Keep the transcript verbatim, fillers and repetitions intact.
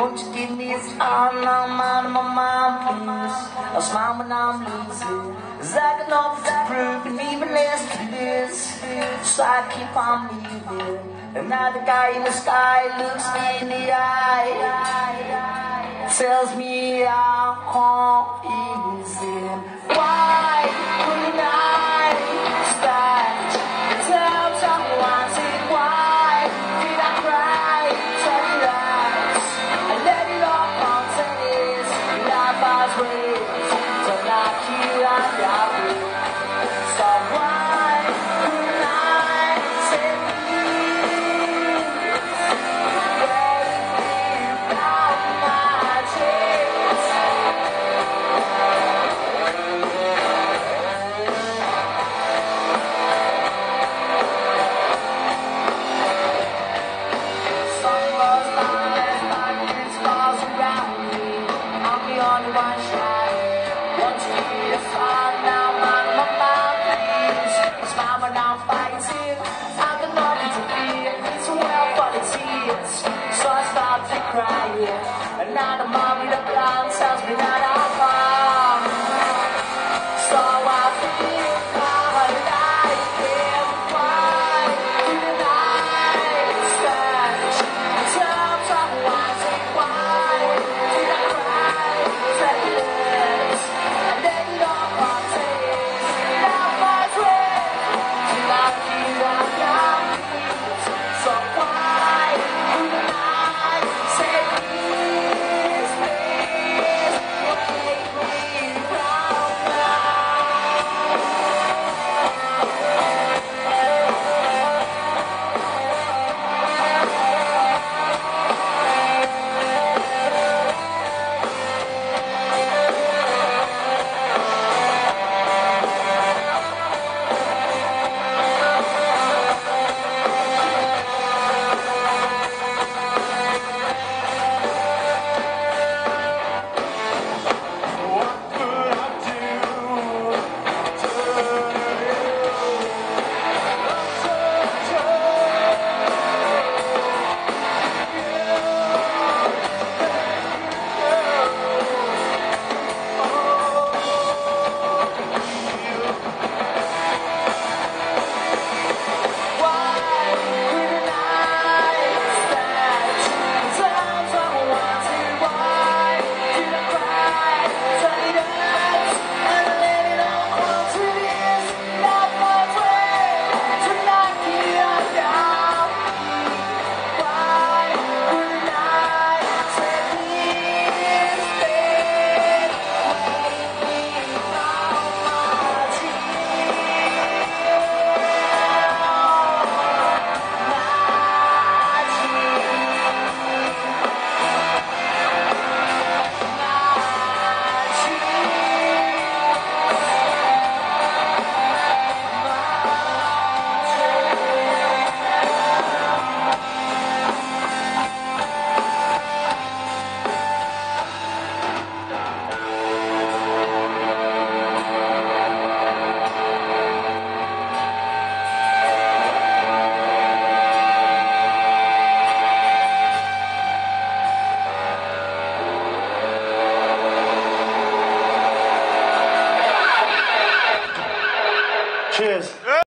Won't you give me a smile when I'm out of my mind, please? A smile when I'm losing. Cause I got nothing to prove, and even less to lose. So I keep on moving. And now the guy in the sky looks me in the eye, tells me our heart is in. Why couldn't I start to tell someone, say why did I cry? Tell your eyes, I let it all come to this. Life has ways to knock you on your feet. So why couldn't I say please? Wave down my chest. Sun goes down, there's darkness falls around me. I'm the only one shining. Won't you give me a smile now, man, my mind, please? Smile when I'm fighting. I've got nothing to fear. It's a well for the tears. So I start to crying. And now the mom with the ground tells me that I'm wrong. So I feel like him. Why didn't I search? Tell someone, say why did I cry? Say this, and then it all comes to this. Now my friend, till I feel like I'm peace. So why couldn't I say please, please, wake me round now? Cheers.